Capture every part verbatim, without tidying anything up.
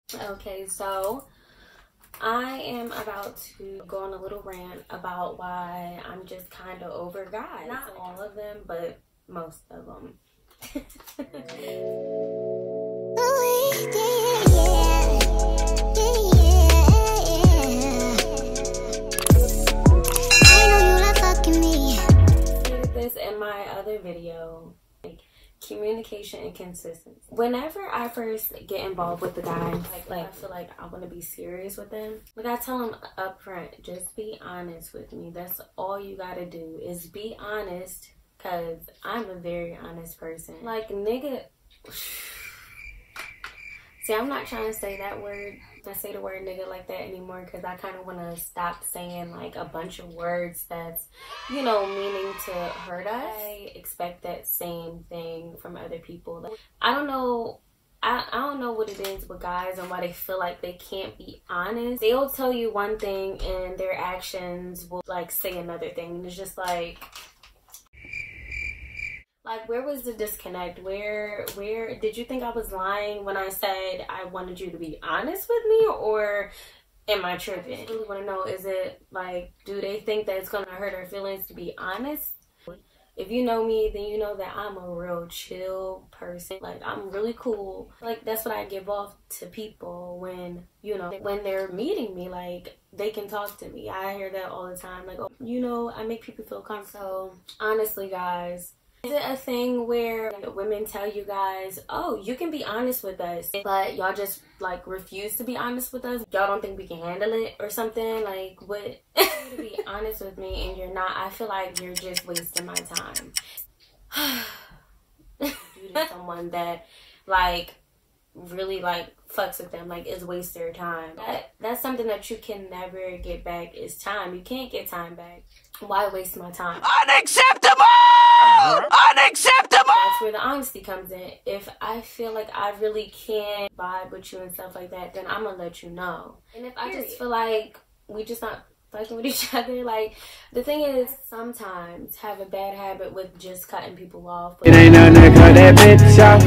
Okay, so I am about to go on a little rant about why I'm just kind of over guys. Not all of them, but most of them. This in my other video, like communication and consistency. Whenever I first get involved with the guy, like, like I feel like I want to be serious with them. Like I tell him up front, just be honest with me. That's all you gotta do is be honest, cause I'm a very honest person. Like nigga. See, I'm not trying to say that word. I say the word nigga like that anymore because I kind of want to stop saying like a bunch of words that's, you know, meaning to hurt us. I expect that same thing from other people. Like, I don't know. I, I don't know what it is with guys and why they feel like they can't be honest. They'll tell you one thing and their actions will like say another thing. And it's just like... Like, where was the disconnect? Where, where, did you think I was lying when I said I wanted you to be honest with me? Or am I tripping? I really want to know, is it, like, do they think that it's going to hurt our feelings to be honest? If you know me, then you know that I'm a real chill person. Like, I'm really cool. Like, that's what I give off to people when, you know, when they're meeting me. Like, they can talk to me. I hear that all the time. Like, oh, you know, I make people feel comfortable. So, honestly, guys, is it a thing where women tell you guys, oh, you can be honest with us, but y'all just like refuse to be honest with us? Y'all don't think we can handle it or something? Like, what? To be honest with me and you're not, I feel like you're just wasting my time. Due to someone that like really like fucks with them, like is waste their time. That that's something that you can never get back is time. You can't get time back. Why waste my time? Unacceptable! Unacceptable! That's where the honesty comes in. If I feel like I really can't vibe with you and stuff like that, then I'm gonna let you know. And if I just feel like we just not fucking with each other, like, the thing is, sometimes have a bad habit with just cutting people off. But it ain't no nigga that bitch off.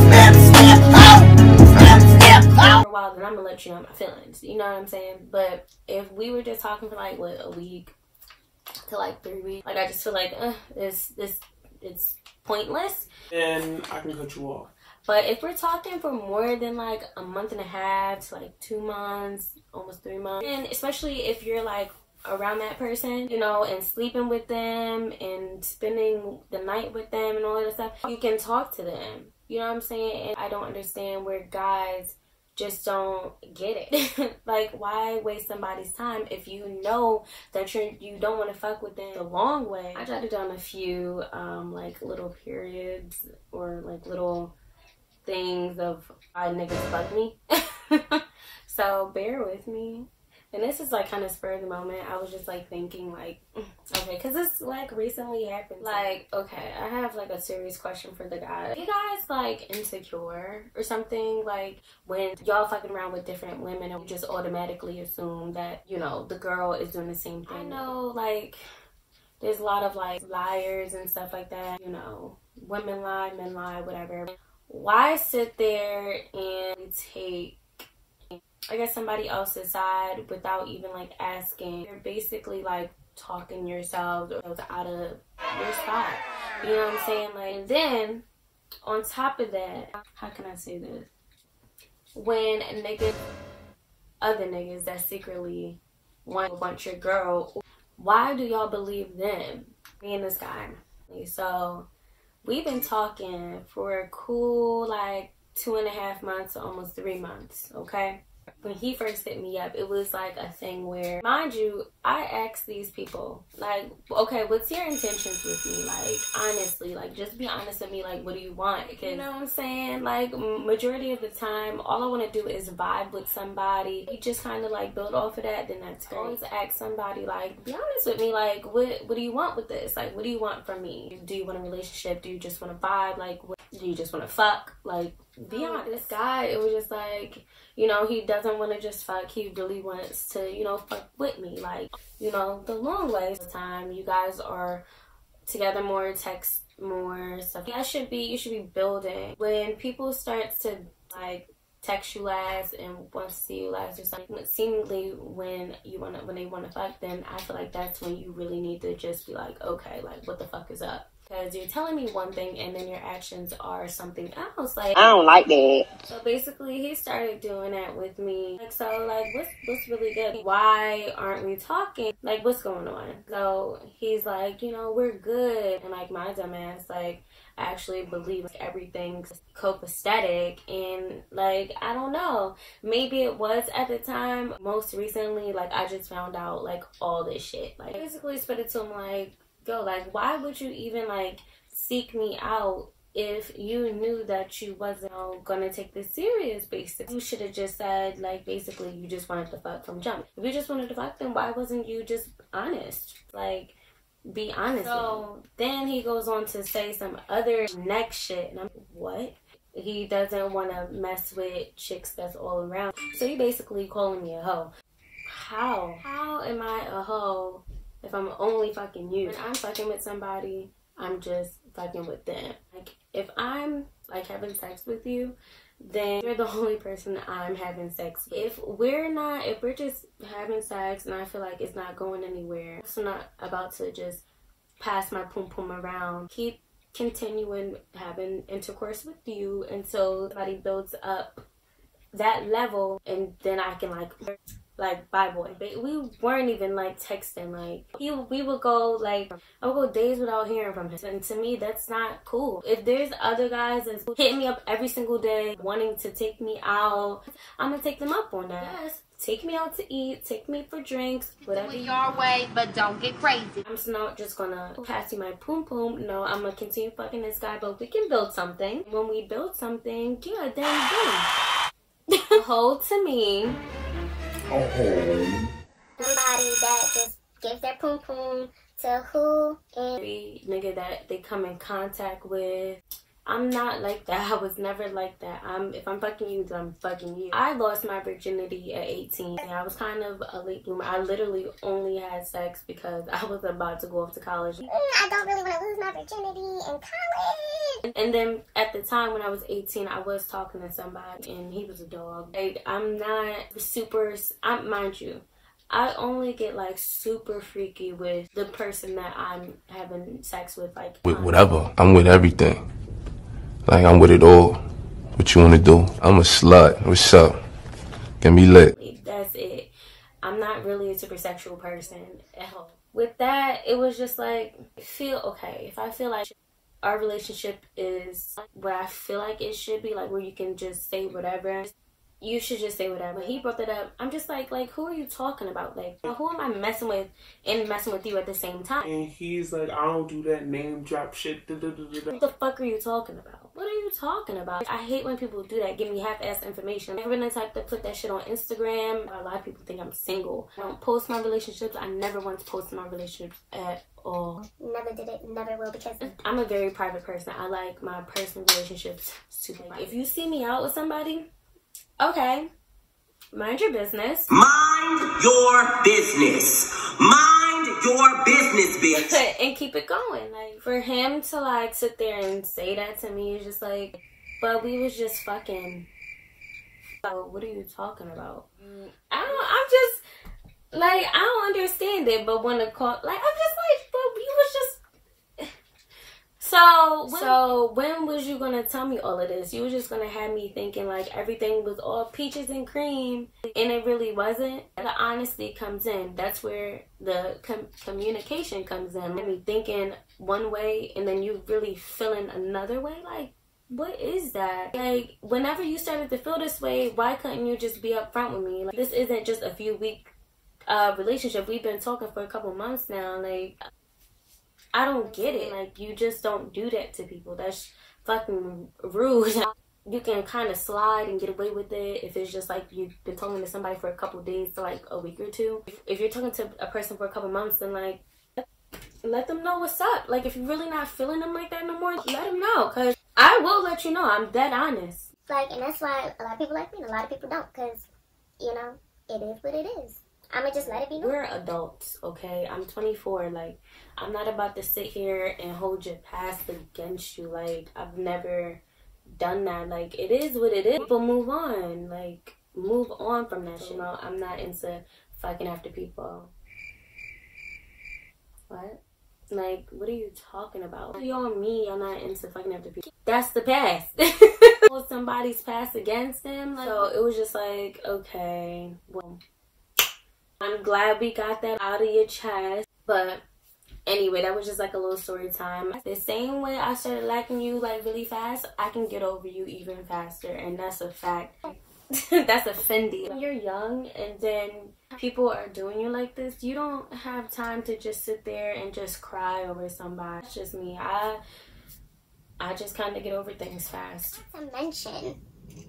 For a while, then I'm gonna let you know my feelings. You know what I'm saying? But if we were just talking for like what, a week to like three weeks, like I just feel like uh, this this it's pointless. And I can cut you off. But if we're talking for more than like a month and a half to like two months, almost three months, and especially if you're like around that person, you know, and sleeping with them and spending the night with them and all that stuff, you can talk to them. You know what I'm saying? And I don't understand where guys just don't get it. Like, why waste somebody's time if you know that you're you don't want to fuck with them the long way? I jotted down a few um like little periods or like little things of why niggas fuck me. So bear with me. And this is like kind of spur of the moment. I was just like thinking like, okay, because this like recently happened. Like, okay, I have like a serious question for the guys. Are you guys like insecure or something? Like when y'all fucking around with different women and just automatically assume that, you know, the girl is doing the same thing. I know like there's a lot of like liars and stuff like that. You know, women lie, men lie, whatever. Why sit there and take, I guess, somebody else's side without even like asking? You're basically like talking yourselves out of your spot. You know what I'm saying? Like, and then on top of that, how can I say this? When niggas, other niggas that secretly want, want your girl, why do y'all believe them? Me and this guy. So we've been talking for a cool like two and a half months, almost three months, okay? When he first hit me up, it was like a thing where, mind you, I asked these people, like, okay, what's your intentions with me? Like, honestly, like, just be honest with me. Like, what do you want? Because, you know what I'm saying? Like, majority of the time, all I want to do is vibe with somebody. You just kind of, like, build off of that, then that's great. Always ask somebody, like, be honest with me. Like, what, what do you want with this? Like, what do you want from me? Do you want a relationship? Do you just want to vibe? Like, what, do you just want to fuck? Like, be honest. This guy, it was just like, you know, he doesn't want to just fuck. He really wants to, you know, fuck with me. Like, you know, the long ways of time, you guys are together more, text more, stuff. That should be, you should be building. When people start to, like, text you last and wants to see you last or something. Seemingly when you wanna when they wanna fuck, then I feel like that's when you really need to just be like, okay, like what the fuck is up? Because you're telling me one thing and then your actions are something else. Like, I don't like that. So basically he started doing that with me. Like, so like what's what's really good? Why aren't we talking? Like, what's going on? So he's like, you know, we're good. And like my dumb ass, like, I actually believe like, everything's copacetic, and like I don't know, maybe it was at the time. Most recently, like I just found out like all this shit. Like basically spit it to him like, yo, like why would you even like seek me out if you knew that you wasn't, you know, gonna take this serious? Basically, you should have just said like basically you just wanted to fuck from jump. If you just wanted to fuck, then why wasn't you just honest? Like, be honest. So then he goes on to say some other next shit, and I'm like, what? He doesn't want to mess with chicks that's all around. So he basically calling me a hoe. How? How am I a hoe if I'm only fucking you? When I'm fucking with somebody, I'm just fucking with them. Like, if I'm like having sex with you, then you're the only person I'm having sex with. If we're not, if we're just having sex and I feel like it's not going anywhere, I'm not about to just pass my pum pum around. Keep continuing having intercourse with you until somebody builds up that level, and then I can like like bye boy. But we weren't even like texting. Like he, we would go like I would go days without hearing from him, and to me that's not cool. If there's other guys that's hitting me up every single day wanting to take me out, I'm gonna take them up on that. Yes, take me out to eat, take me for drinks, whatever. Do it your way, but don't get crazy. I'm just not just gonna pass you my poom poom. No, I'm gonna continue fucking this guy, but we can build something. When we build something, yeah, then boom. Hold to me. Somebody that just gives their poom poom to who and every nigga that they come in contact with. I'm not like that. I was never like that. I'm if I'm fucking you, then I'm fucking you. I lost my virginity at eighteen. And I was kind of a late bloomer. I literally only had sex because I was about to go off to college. Mm, I don't really want to lose my virginity in college. And then at the time when I was eighteen, I was talking to somebody and he was a dog. Like, I'm not super, I, mind you, I only get like super freaky with the person that I'm having sex with. Like, with whatever. I'm with everything. Like, I'm with it all. What you want to do? I'm a slut. What's up? Get me lit. That's it. I'm not really a super sexual person at all. With that, it was just like, feel okay. If I feel like our relationship is what I feel like it should be, like where you can just say whatever, you should just say whatever. He brought that up. I'm just like, like, who are you talking about? Like, who am I messing with and messing with you at the same time? And he's like, I don't do that name drop shit. Da, da, da, da. What the fuck are you talking about? What are you talking about? I hate when people do that, give me half-ass information. I'm the type to put that shit on Instagram. A lot of people think I'm single. I don't post my relationships. I never once posted my relationships at all. Never did it, never will, because I'm a very private person. I like my personal relationships super private. If you see me out with somebody, okay, mind your business. Mind your business. Mind your business, bitch. And keep it going. Like, for him to like sit there and say that to me is just like, but we was just fucking. So what are you talking about? I don't, I'm just like, I don't understand it, but when the call, like, I'm just like, but we was just. So, when, so when was you gonna tell me all of this? You were just gonna have me thinking like everything was all peaches and cream, and it really wasn't. The honesty comes in. That's where the com communication comes in. Me thinking one way and then you really feeling another way. Like, what is that? Like, whenever you started to feel this way, why couldn't you just be upfront with me? Like, this isn't just a few week uh, relationship. We've been talking for a couple months now. Like, I don't get it. Like, you just don't do that to people. That's fucking rude. You can kind of slide and get away with it if it's just like you've been talking to somebody for a couple days to like a week or two. If you're talking to a person for a couple months, then like, let them know what's up. Like, if you're really not feeling them like that no more, let them know. Because I will let you know. I'm dead honest. like, and that's why a lot of people like me and a lot of people don't, because, you know, it is what it is. I'ma just let it be known. We're adults, okay? I'm twenty-four. Like, I'm not about to sit here and hold your past against you. Like, I've never done that. Like, it is what it is. People move on. Like, move on from that shit. You know, I'm not into fucking after people. What? Like, what are you talking about? Y'all me, I'm not into fucking after people. That's the past. Somebody's past against them. Like, so it was just like, okay, well, I'm glad we got that out of your chest. But anyway, that was just like a little story time. The same way I started liking you like really fast, I can get over you even faster. And that's a fact. That's a Fendi. When you're young and then people are doing you like this, you don't have time to just sit there and just cry over somebody. That's just me. I I just kind of get over things fast. Not to mention,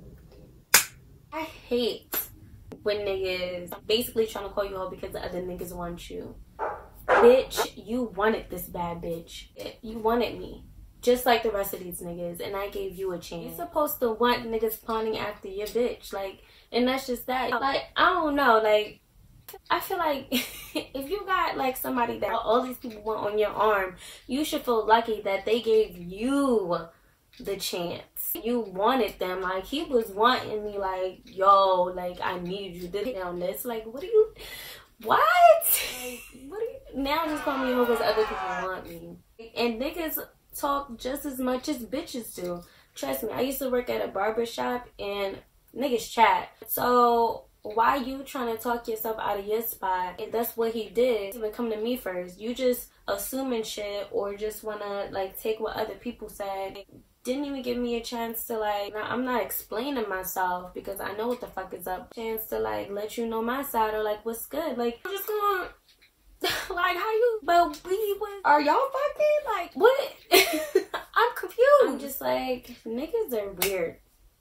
I hate when niggas basically trying to call you out because the other niggas want you. Bitch, you wanted this bad bitch. You wanted me. Just like the rest of these niggas, and I gave you a chance. You're supposed to want niggas pawning after your bitch, like, and that's just that. Like, I don't know, like, I feel like if you got like somebody that all these people want on your arm, you should feel lucky that they gave you the chance. You wanted them. Like, he was wanting me, like, yo, like, I need you to down this. Like, what do you, what? Like, what do you, now just call me over because other people want me. And niggas talk just as much as bitches do. Trust me, I used to work at a barber shop and niggas chat. So why you trying to talk yourself out of your spot? And that's what he did. Even come to me first. You just assuming shit or just wanna like take what other people said. Didn't even give me a chance to like, I'm not explaining myself because I know what the fuck is up. Chance to like let you know my side or like what's good. Like, I'm just gonna like, how you, but we was, are y'all fucking? Like, what? I'm confused. I'm just like, niggas are weird.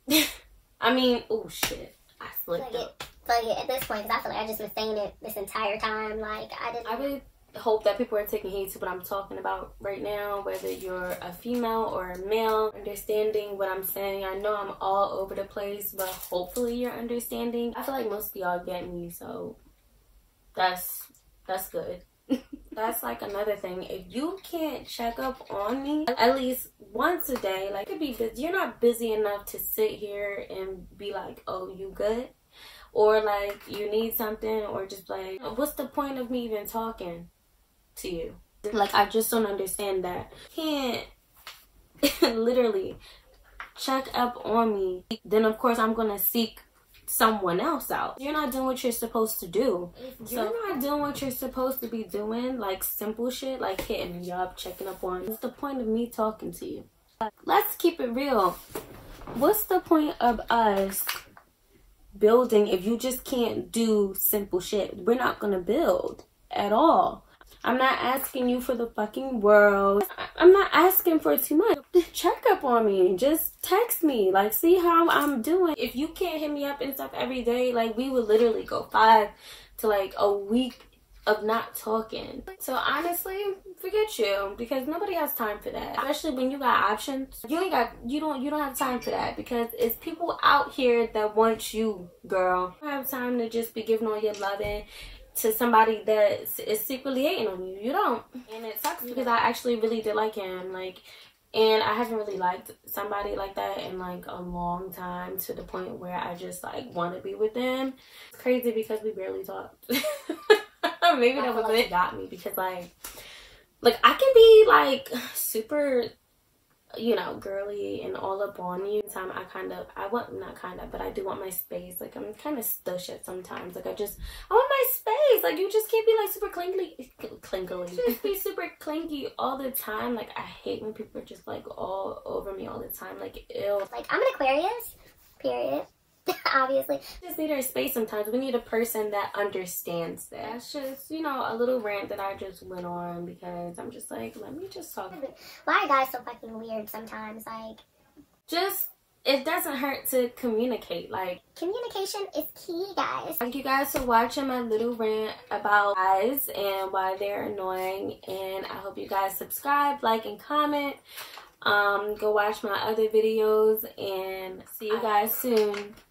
I mean, oh shit. I slipped like up. It, like it, at this point, because I feel like I just been saying it this entire time. Like, I didn't. I really hope that people are taking heed to what I'm talking about right now, whether you're a female or a male, understanding what I'm saying. I know I'm all over the place, but hopefully you're understanding. I feel like most of y'all get me, so that's that's good. That's like another thing. If you can't check up on me at least once a day, like, could be busy. You're not busy enough to sit here and be like, oh, you good? Or like you need something, or just like, what's the point of me even talking to you? Like, I just don't understand that. Can't literally check up on me, then of course I'm gonna seek someone else out. You're not doing what you're supposed to do. If you're so, not doing what you're supposed to be doing, like simple shit, like hitting me up, checking up on you, what's the point of me talking to you? Let's keep it real. What's the point of us building if you just can't do simple shit? We're not gonna build at all. I'm not asking you for the fucking world. I'm not asking for too much. Check up on me. Just text me. Like, see how I'm doing. If you can't hit me up and stuff every day, like, we would literally go five to like a week of not talking. So honestly, forget you, because nobody has time for that. Especially when you got options. You ain't got, you don't, you don't have time for that, because it's people out here that want you, girl. You don't have time to just be giving all your loving to somebody that is secretly hating on you. You don't. And it sucks because I actually really did like him. Like, and I haven't really liked somebody like that in like a long time, to the point where I just like want to be with them. It's crazy because we barely talked. Maybe that was what got me, because like, like I can be like super, you know, girly and all up on you. Time I kind of, I want, not kind of, but I do want my space. Like, I'm kind of stush at sometimes. Like, I just, I want my space. Like, you just can't be like super clingy, clingly. Just be super clingy all the time. Like, I hate when people are just like all over me all the time. Like, ew. Like, I'm an Aquarius, period. Obviously. We just need our space sometimes. We need a person that understands that. That's just, you know, a little rant that I just went on, because I'm just like, let me just talk. Why are guys so fucking weird sometimes? Like, just, it doesn't hurt to communicate. Like, communication is key, guys. Thank you guys for watching my little rant about guys and why they're annoying. And I hope you guys subscribe, like, and comment. Um, go watch my other videos, and see you guys soon.